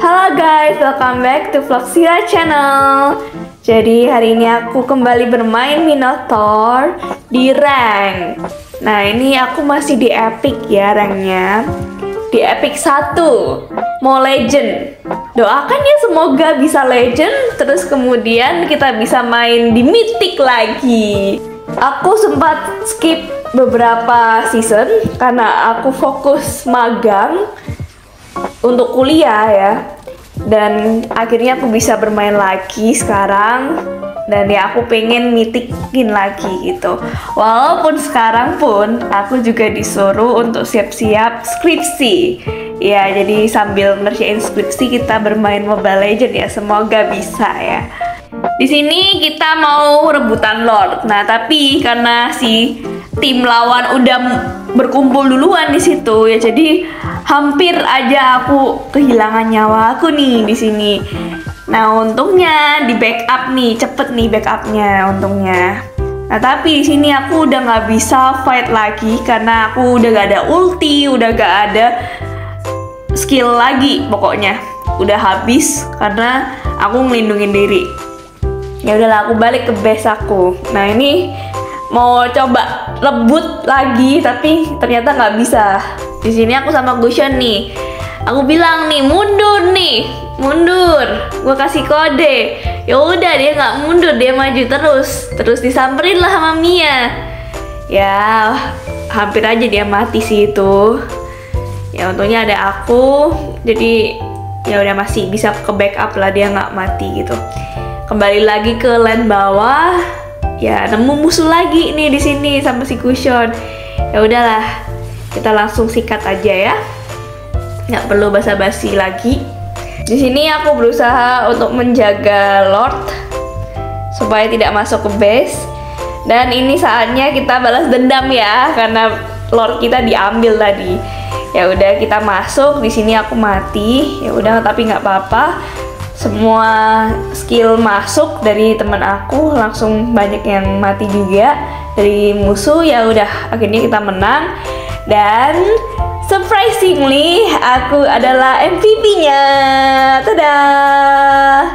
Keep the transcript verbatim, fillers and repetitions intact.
Halo guys, welcome back to Vlogsira channel. Jadi hari ini aku kembali bermain Minotaur di rank. Nah ini aku masih di epic ya ranknya. Di epic satu, mau legend. Doakan ya semoga bisa legend, terus kemudian kita bisa main di mythic lagi. Aku sempat skip beberapa season karena aku fokus magang untuk kuliah ya, dan akhirnya aku bisa bermain lagi sekarang, dan ya aku pengen mythicin lagi gitu. Walaupun sekarang pun aku juga disuruh untuk siap-siap skripsi ya, jadi sambil ngerjain skripsi kita bermain Mobile Legends ya, semoga bisa ya. Di sini kita mau rebutan Lord. Nah, tapi karena si tim lawan udah berkumpul duluan di situ ya, jadi hampir aja aku kehilangan nyawa aku nih di sini. Nah, untungnya di backup nih, cepet nih backupnya untungnya. Nah, tapi di sini aku udah nggak bisa fight lagi karena aku udah gak ada ulti, udah gak ada skill lagi, pokoknya udah habis karena aku ngelindungin diri. Ya udahlah, aku balik ke base aku. Nah ini mau coba rebut lagi tapi ternyata nggak bisa. Di sini aku sama Gusion nih. Aku bilang nih mundur nih, mundur. Gue kasih kode. Ya udah dia nggak mundur, dia maju terus. Terus disamperin lah sama Mia. Ya hampir aja dia mati sih itu. Ya untungnya ada aku. Jadi ya udah masih bisa ke backup lah, dia nggak mati gitu. Kembali lagi ke lane bawah. Ya nemu musuh lagi nih di sini sama si Gusion. Ya udahlah, kita langsung sikat aja ya, nggak perlu basa-basi lagi. Di sini aku berusaha untuk menjaga Lord supaya tidak masuk ke base, dan ini saatnya kita balas dendam ya karena Lord kita diambil tadi. Ya udah kita masuk. Di sini aku mati. Ya udah, tapi nggak apa-apa. Semua skill masuk dari teman aku, langsung banyak yang mati juga dari musuh. Ya udah, akhirnya kita menang, dan surprisingly aku adalah M V P-nya. Tada!